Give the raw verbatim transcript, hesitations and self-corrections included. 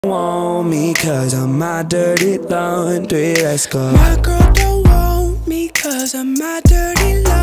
Want me cause I'm my dirty laundry, let's go. My girl don't want me cause I'm my dirty laundry.